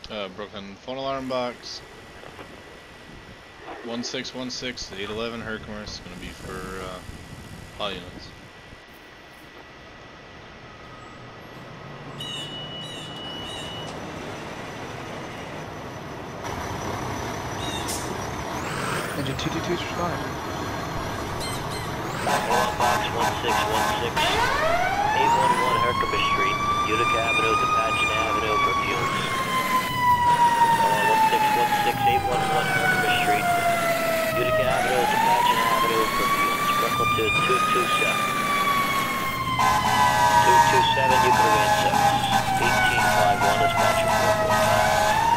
Brooklyn phone alarm box. 1616 to 811 Herkimer. Going to be for all units. Engine 222's responding. Box 1616, 811 Herkimer Street, Utica Avenue to Patchen Avenue for fumes. 1616, 811 Herkimer Street, Utica Avenue to Patchen Avenue for fumes. Brooklyn to 227. 227, Utica Van 6. 1851, dispatcher 445.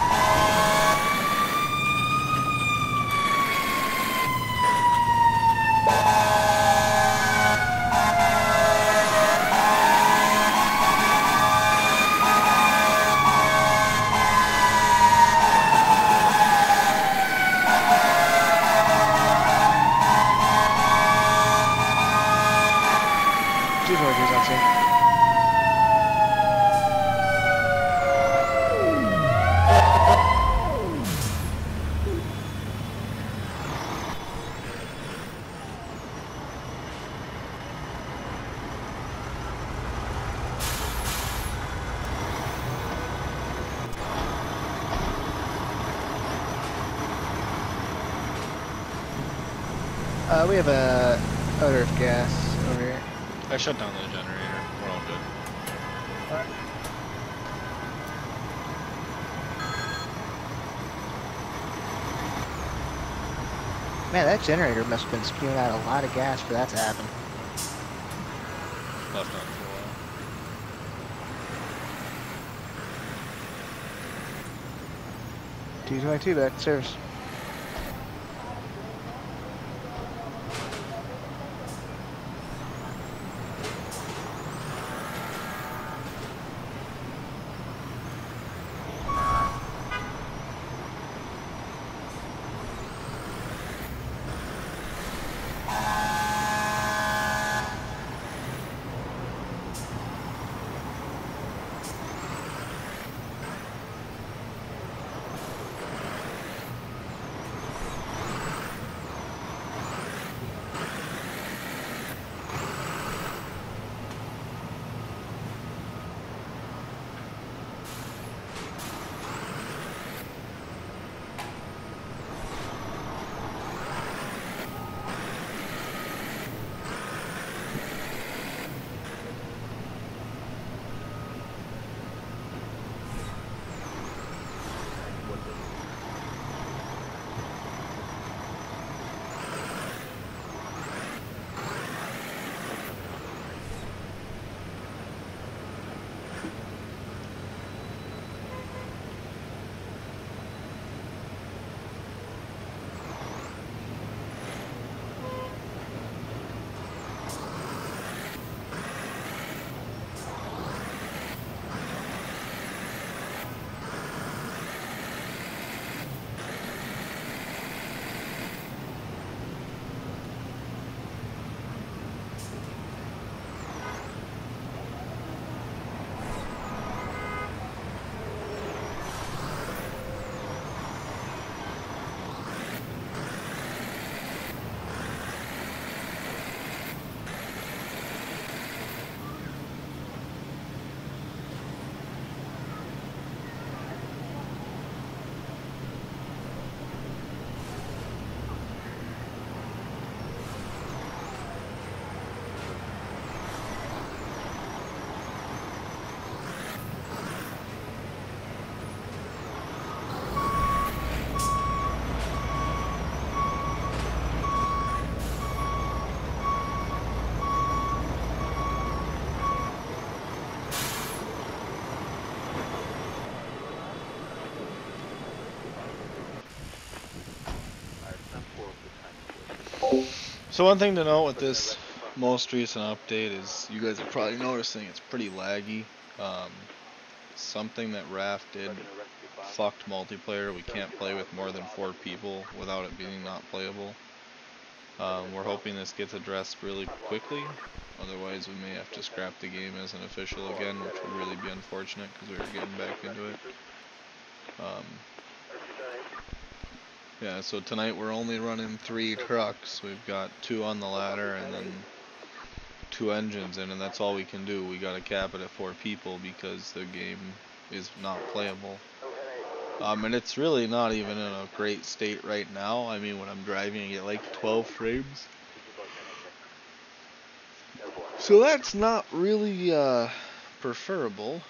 We have a odor of gas over here. I shut down the generator. We're all good. Man, that generator must have been spewing out a lot of gas for that to happen. Left on for a while. T22 back to service. So one thing to note with this most recent update is you guys are probably noticing it's pretty laggy. Something that Raft did fucked multiplayer. We can't play with more than 4 people without it being not playable. We're hoping this gets addressed really quickly. Otherwise we may have to scrap the game as an official again, which would really be unfortunate because we were getting back into it. Yeah, so tonight we're only running 3 trucks. We've got 2 on the ladder and then 2 engines in, and that's all we can do. We gotta cap it at 4 people because the game is not playable. And it's really not even in a great state right now. I mean, when I'm driving, I get like 12 frames. So that's not really preferable.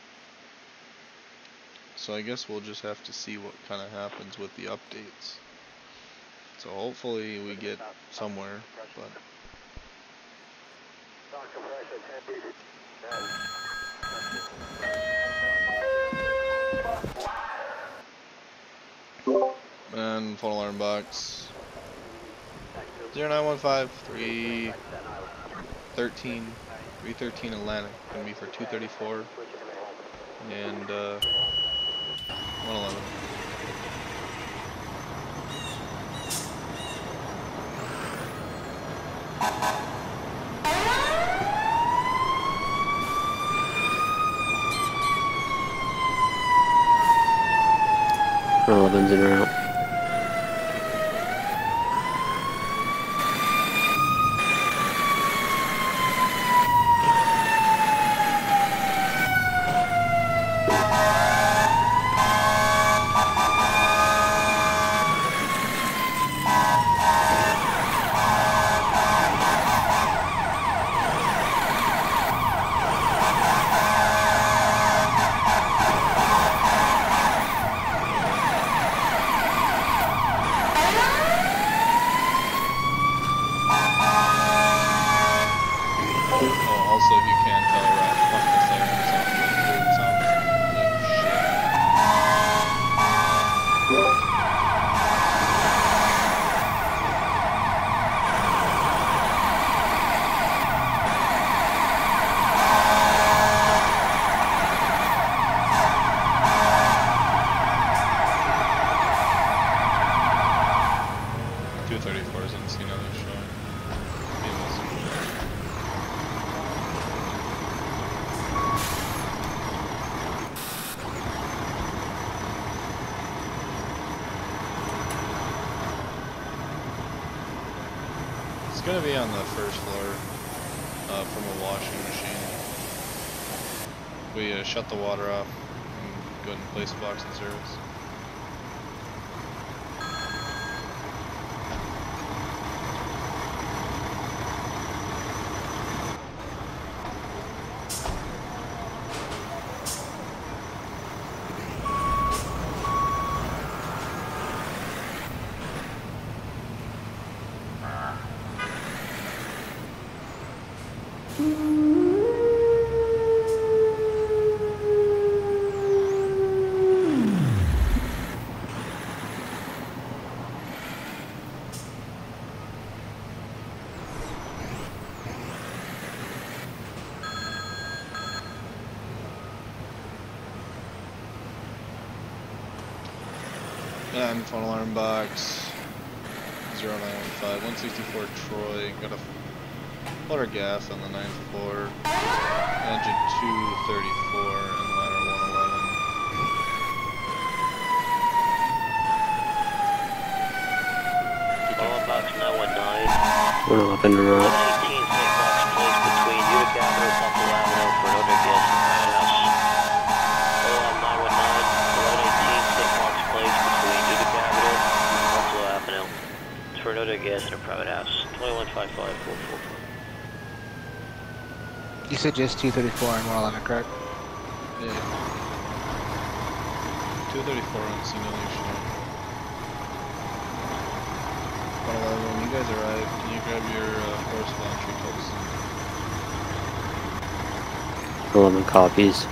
So I guess we'll just have to see what kind of happens with the updates. So hopefully we get somewhere, but and phone alarm box 0915 313 Atlantic, gonna be for 234 and 111. Eleven's en route. Also, if you can't tell, right, fuck the sirens off the food sound like shit. .234 isn't seen other showing. It's gonna be on the first floor from a washing machine. We shut the water off and go ahead and place a box in service. And phone alarm box 0915 164 Troy. Got a motor gas on the 9th floor. Engine 234 and ladder 111. Alarm box 919. 111 en route. 118 St. Mark's Place between Utica Avenue, Buffalo Avenue for another gas and powerhouse. Alarm 919. 118 St. Mark's Place between Utica Avenue and Buffalo Avenue. It's for another gas and a private house. 2155444. You said just 234 and 111, correct? Yeah. 234 on simulation. 111, when you guys arrive, can you grab your force launcher tools? 11 copies.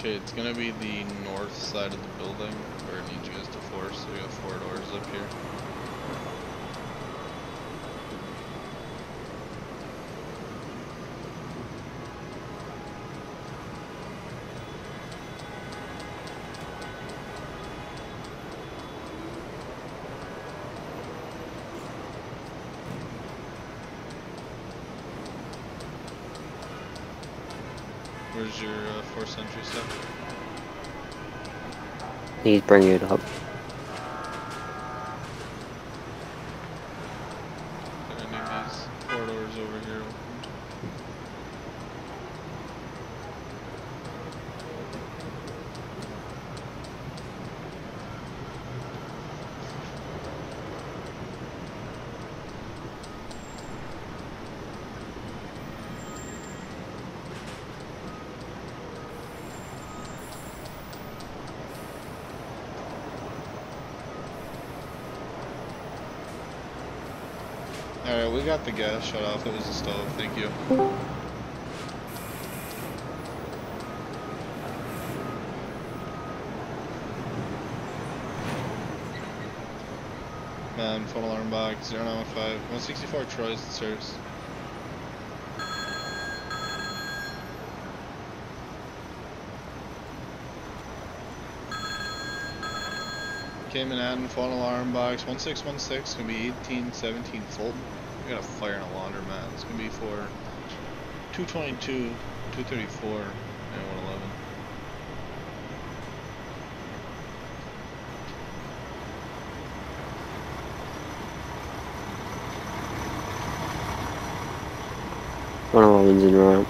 Okay, it's gonna be the north side of the building where I need you guys to force. So we got 4 doors up here. Where's your force entry stuff? He's bringing it up. I need these 4 doors over here opened. Alright, we got the gas shut off. It was a stove. Thank you. Man, phone alarm box 0915 164 Troy's stairs. Cayman Manhattan, phone alarm box 1616, gonna be 1817 Fulton. We got a fire in a laundromat. It's gonna be for 222, 234, and 111. One of them's in route.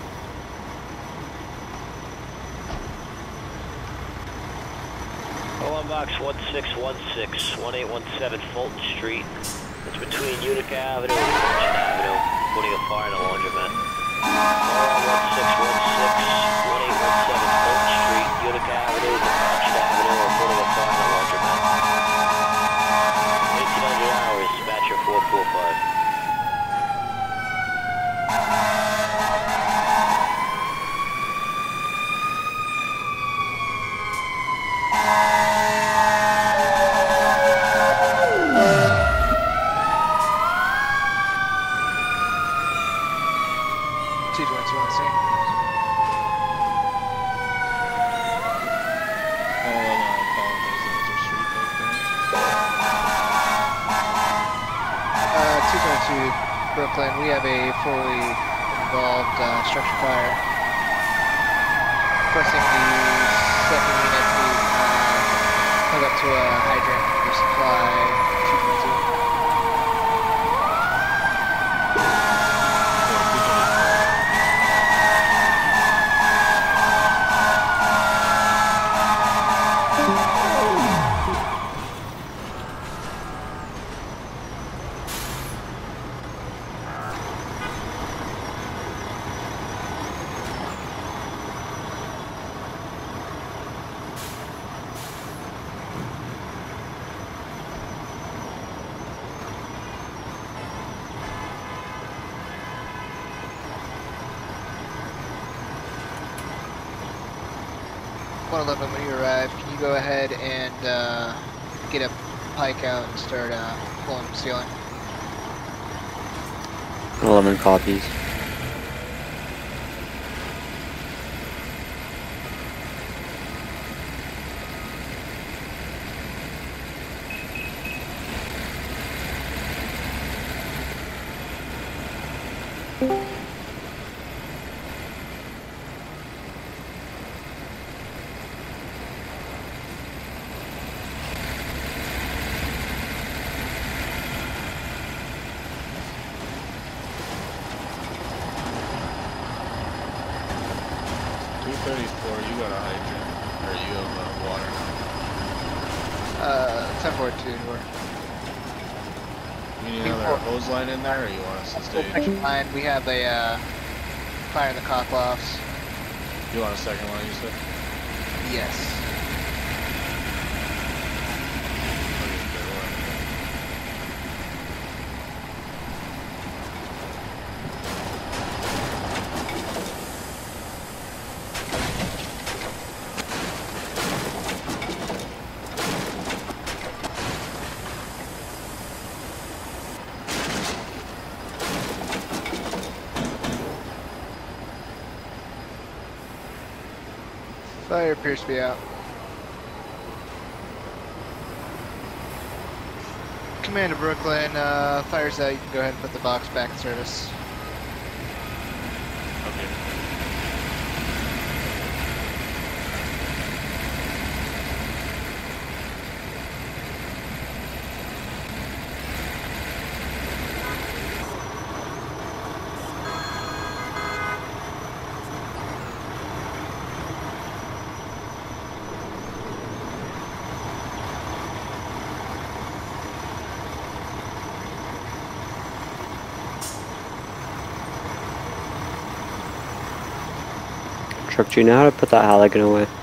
Alarm box 1616, 1817 Fulton Street. It's between Utica Avenue and Washington Avenue, putting a fire in a laundromat. Alarm 1616, 1817 Fulton Street, Utica Avenue and Washington Avenue, are putting a fire in a laundromat. 1800 hours, dispatcher 445. Brooklyn, we have a fully involved structure fire. Requesting the second unit to hook up to a hydrant for supply 222. When you arrive, can you go ahead and get a pike out and start pulling the ceiling? 11 copies. You got a hydrant, or you have water? 1042. You need another hose line in there, or you want us to stay? Line. We have a fire in the cock lofts. You want a second line, you said? Yes. Fire appears to be out. Commander Brooklyn, fire's out. You can go ahead and put the box back in service. Okay. Truck, do you know how to put that Halligan away?